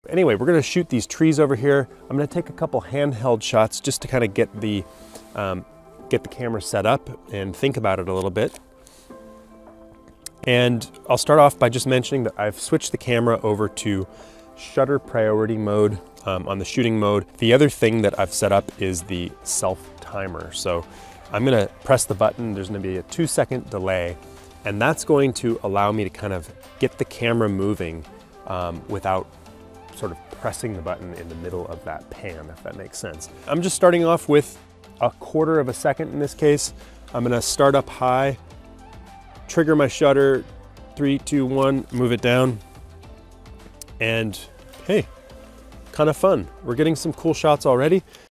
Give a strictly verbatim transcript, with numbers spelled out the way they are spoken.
anyway, we're gonna shoot these trees over here. I'm gonna take a couple handheld shots just to kind of get the, um, get the camera set up and think about it a little bit. And I'll start off by just mentioning that I've switched the camera over to shutter priority mode um, on the shooting mode. The other thing that I've set up is the self timer. So I'm gonna press the button, there's gonna be a two second delay, and that's going to allow me to kind of get the camera moving um, without sort of pressing the button in the middle of that pan, if that makes sense. I'm just starting off with a quarter of a second in this case. I'm gonna start up high, trigger my shutter, three, two, one, move it down. And hey, kind of fun. We're getting some cool shots already.